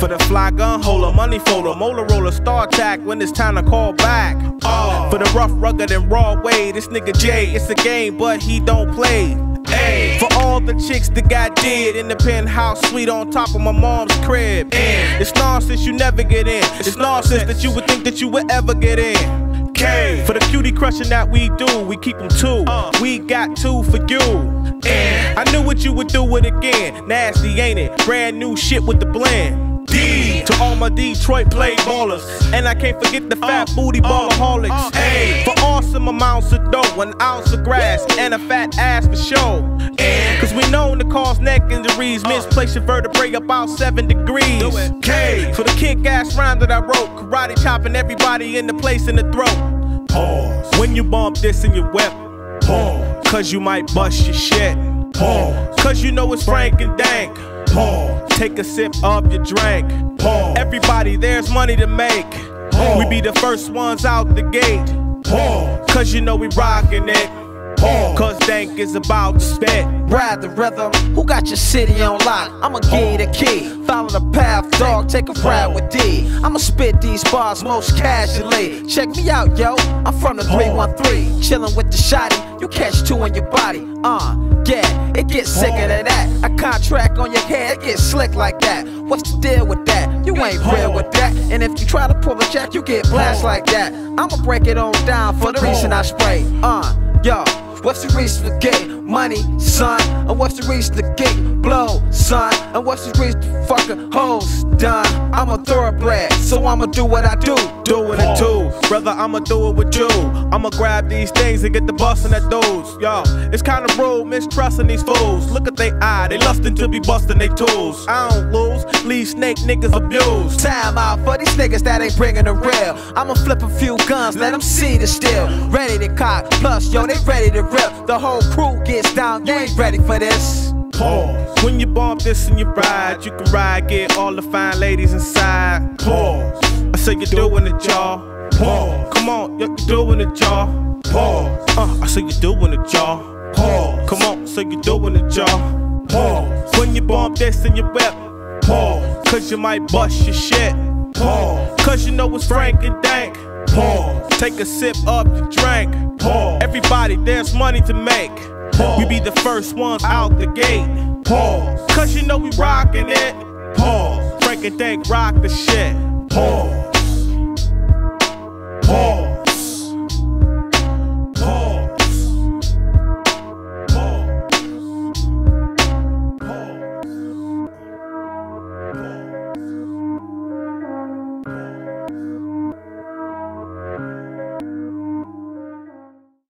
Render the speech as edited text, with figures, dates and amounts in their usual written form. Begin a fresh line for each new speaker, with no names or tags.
For the fly gun holder, money folder, molar roller, star attack when it's time to call back. For the rough, rugged, and raw way, this nigga Jay, it's a game, but he don't play. Ay. For all the chicks that got dead in the penthouse suite on top of my mom's crib. It's nonsense you never get in. It's nonsense that you would think that you would ever get in. K. For the cutie crushing that we do, we keep them two. We got two for you. I knew what you would do it again. Nasty, ain't it? Brand new shit with the blend. D. To all my Detroit play ballers. And I can't forget the fat booty ballaholics. A. For awesome amounts of dough, an ounce of grass, and a fat ass for show. Cause we known to cause neck injuries, misplace your vertebrae about 7 degrees. K. For the kick-ass rhyme that I wrote, karate chopping everybody in the place in the throat. Pause. When you bump this in your whip, pause. Cause you might bust your shit. Pause. Cause you know it's Frank and Dank. Pause. Take a sip of your drink. Pause. Everybody, there's money to make. Pause. We be the first ones out the gate. Pause. Cause you know we rockin' it. Pause. Cause Dank is about to spit.
Ride the rhythm, who got your city on lock? I'ma give you the key. Follow the path, dog, take a ride with D. I'ma spit these bars most casually. Check me out, yo, I'm from the 313. Chillin' with the shotty, you catch two in your body. Yeah, it gets sicker than that. A contract on your head, it gets slick like that. What's the deal with that? You ain't real with that. And if you try to pull a jack, you get blasted like that. I'ma break it on down for the reason I spray. Yo, what's the reason to get money, son? And what's the reason to get blow, son? And what's the reason to fucking hoes done? I'm a thoroughbred, so I'ma do what I do.
Doing it too, brother, I'ma do it with you. I'ma grab these things and get the bustin' at those. Yo, it's kinda rude, mistrusting these fools. Look at they eye, they lustin' to be bustin' they tools. I don't lose, leave snake niggas abused.
Time out for these niggas that ain't bringing the real. I'ma flip a few guns, let them see the steel. Ready to cock, plus yo, they ready to rip. The whole crew gets down, you ain't ready for this.
Pause. When you bump this in your ride, you can ride, get all the fine ladies inside. Pause. I say you're doing it, y'all. Pause. Come on, you're doing it, y'all. Pause. I say you're doing it, y'all. Pause. Come on, say you're doing it, y'all. Pause. When you bump this in your whip, pause. Cause you might bust your shit. Pause. Cause you know it's Frank and Dank. Pause. Take a sip of your drink. Pause. Everybody, there's money to make. Pause. We be the first ones out the gate. Pause. Cause you know we rockin' it. Pause. Frank and Dank rock the shit. Pause.